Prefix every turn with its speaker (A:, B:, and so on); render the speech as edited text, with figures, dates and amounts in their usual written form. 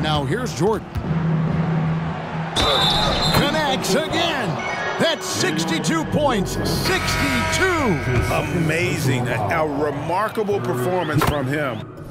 A: Now here's Jordan. Connects again. That's 62 points. 62.
B: Amazing. A remarkable performance from him.